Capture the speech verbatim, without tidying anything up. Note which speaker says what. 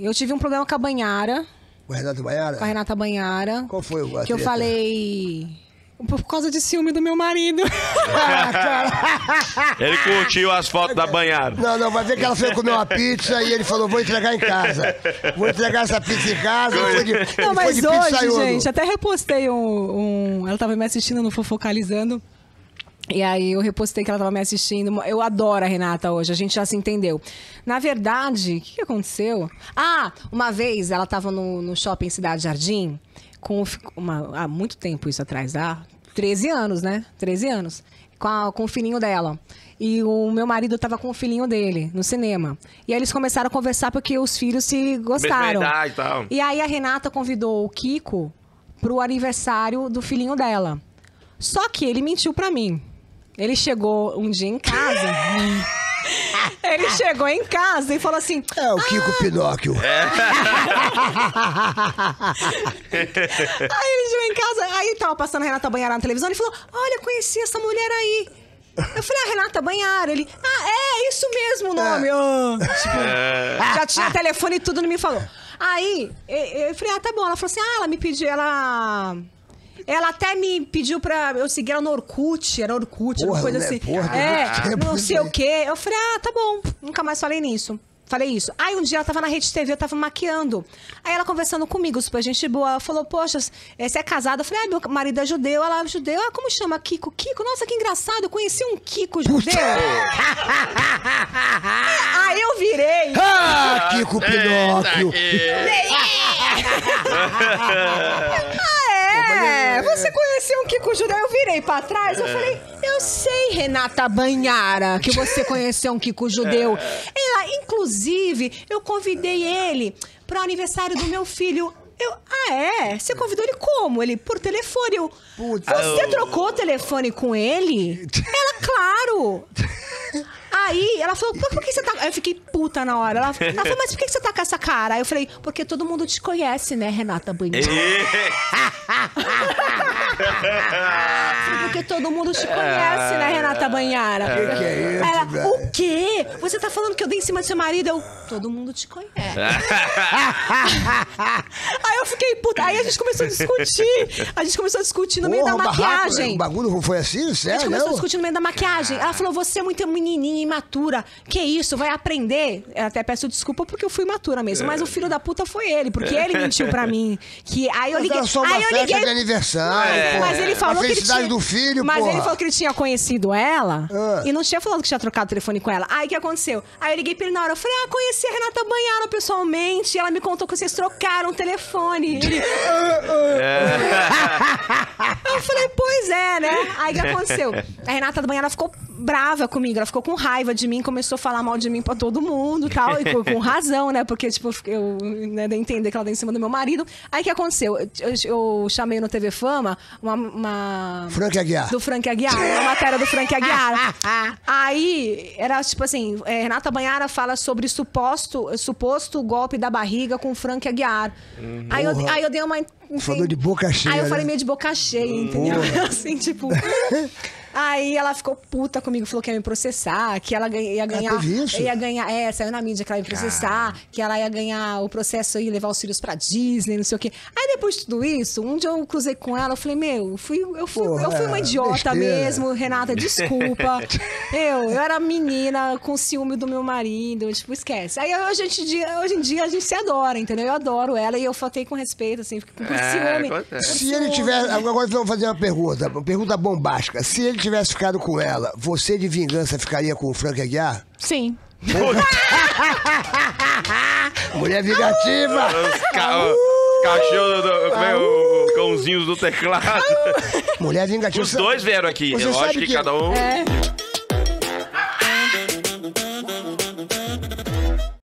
Speaker 1: eu tive um problema com a Banhara.
Speaker 2: Com a Renata Banhara?
Speaker 1: Com a Renata Banhara.
Speaker 2: Qual foi o
Speaker 1: Que eu falei... Por causa de ciúme do meu marido.
Speaker 3: Ele curtiu as fotos da Banhara.
Speaker 2: Não, não, vai ver que ela foi comer uma pizza e ele falou, vou entregar em casa. Vou entregar essa pizza em casa. Foi de,
Speaker 1: não, mas
Speaker 2: foi de
Speaker 1: hoje, gente, até repostei um, um... Ela tava me assistindo no Fofocalizando. E aí eu repostei que ela tava me assistindo. Eu adoro a Renata hoje, a gente já se entendeu. Na verdade, o que, que aconteceu? Ah, uma vez ela tava no, no shopping Cidade Jardim, com uma, há muito tempo isso atrás, há treze anos, né? treze anos. Com, a, com o filhinho dela. E o meu marido tava com o filhinho dele, no cinema. E aí eles começaram a conversar porque os filhos se gostaram.
Speaker 3: Verdade, tal.
Speaker 1: E aí a Renata convidou o Kiko pro aniversário do filhinho dela. Só que ele mentiu pra mim. Ele chegou um dia em casa. Ele chegou em casa e falou assim...
Speaker 2: É o Kiko ah, Pinóquio. É.
Speaker 1: Aí ele chegou em casa, aí tava passando a Renata Banhara na televisão e falou, olha, conheci essa mulher aí. Eu falei, a Renata Banhara. Ele, ah, é, isso mesmo o nome. É. Oh, tipo, é. Já tinha telefone e tudo, não me falou. Aí, eu falei, ah, tá bom. Ela falou assim, ah, ela me pediu, ela... Ela até me pediu pra eu seguir ela no Orkut, era Orkut, uma coisa né? assim. Porra, é, não sei o quê. Eu falei, ah, tá bom. Nunca mais falei nisso. Falei isso. Aí um dia ela tava na Rede T V, eu tava maquiando. Aí ela conversando comigo, super gente boa. Ela falou, poxa, você é casada? Eu falei, ah, meu marido é judeu. Ela é judeu. Ah, como chama? Kiko. Kiko? Nossa, que engraçado. Eu conheci um Kiko judeu. Aí eu virei.
Speaker 2: Ah, Kiko Pinóquio.
Speaker 1: É, você conheceu um Kiko judeu, eu virei pra trás, eu falei, eu sei, Renata Banhara, que você conheceu um Kiko judeu. Ela, inclusive, eu convidei ele pro aniversário do meu filho. Eu, ah, é? Você convidou ele como? Ele, por telefone. Eu, você trocou o telefone com ele? Ela, claro. Aí, ela falou, por, por que você tá... Aí eu fiquei puta na hora. Ela, ela falou, mas por que você tá com essa cara? Aí eu falei, porque todo mundo te conhece, né, Renata Banhara? Porque todo mundo te conhece, né, Renata Banhara?
Speaker 2: Que que é isso,
Speaker 1: ela,
Speaker 2: velho?
Speaker 1: o quê? Você tá falando que eu dei em cima do seu marido? Eu, todo mundo te conhece. Aí eu fiquei puta. Aí a gente começou a discutir. A gente começou a discutir no
Speaker 2: Porra,
Speaker 1: meio da maquiagem.
Speaker 2: Barraco, o bagulho foi assim, sério?
Speaker 1: A gente começou a discutir no meio da maquiagem. Ela falou, você é muito menininha, imatura. Que isso, vai aprender. Eu até peço desculpa porque eu fui imatura mesmo. Mas o filho da puta foi ele, porque ele mentiu pra mim. Que, aí eu liguei...
Speaker 2: Mas era só uma
Speaker 1: aí eu
Speaker 2: festa
Speaker 1: liguei...
Speaker 2: de aniversário,
Speaker 1: é. Mas ele falou
Speaker 2: a
Speaker 1: que ele
Speaker 2: felicidade
Speaker 1: tinha...
Speaker 2: do filho,
Speaker 1: Mas
Speaker 2: porra.
Speaker 1: ele falou que ele tinha conhecido ela
Speaker 2: ah.
Speaker 1: e não tinha falado que tinha trocado o telefone com ela. Aí o que aconteceu? Aí eu liguei pra ele na hora. Eu falei, ah, conheci a Renata Banhara pessoalmente. E ela me contou que vocês trocaram o telefone. Ele...
Speaker 3: É.
Speaker 1: Eu falei, pois é, né? Aí o que aconteceu? A Renata Banhara ficou brava comigo. Ela ficou com raiva de mim, começou a falar mal de mim pra todo mundo e tal. E com, com razão, né? Porque, tipo, eu né, dei a entender que ela deu em cima do meu marido. Aí o que aconteceu? Eu, eu, eu chamei no T V Fama uma... uma...
Speaker 2: Frank Aguiar.
Speaker 1: Do Frank Aguiar. Uma matéria do Frank Aguiar. Aí, era tipo assim, é, Renata Banhara fala sobre suposto, suposto golpe da barriga com o Frank Aguiar. Uhum. Aí, eu, aí eu dei uma... Enfim,
Speaker 2: falou de boca cheia.
Speaker 1: Aí eu
Speaker 2: né?
Speaker 1: falei meio de boca cheia, entendeu? Assim, tipo... Aí ela ficou puta comigo, falou que ia me processar, que ela ia ganhar...
Speaker 2: Ah, teve isso?
Speaker 1: Ia ganhar, é, saiu na mídia que ela ia me processar, que ela ia ganhar o processo e levar os filhos pra Disney, não sei o quê. Aí depois de tudo isso, um dia eu cruzei com ela, eu falei, meu, fui, eu, fui, Porra, eu fui uma idiota besteira. mesmo, Renata, desculpa. eu, eu era menina com ciúme do meu marido, tipo, esquece. Aí hoje, hoje em dia a gente se adora, entendeu? Eu adoro ela e eu faltei com respeito, assim, com
Speaker 3: é,
Speaker 1: ciúme.
Speaker 3: Por
Speaker 2: Se
Speaker 3: ciúme.
Speaker 2: ele tiver... Agora vamos fazer uma pergunta, uma pergunta bombástica. Se ele tivesse ficado com ela, você de vingança ficaria com o Frank Aguiar?
Speaker 1: Sim.
Speaker 2: Mulher vingativa!
Speaker 3: Os ca... uh! Cachorro, do... como é o cãozinhos do teclado.
Speaker 2: Mulher vingativa.
Speaker 3: Os dois vieram aqui.
Speaker 2: Você
Speaker 3: Eu
Speaker 2: sabe
Speaker 3: acho que,
Speaker 2: que
Speaker 3: cada um...
Speaker 1: É.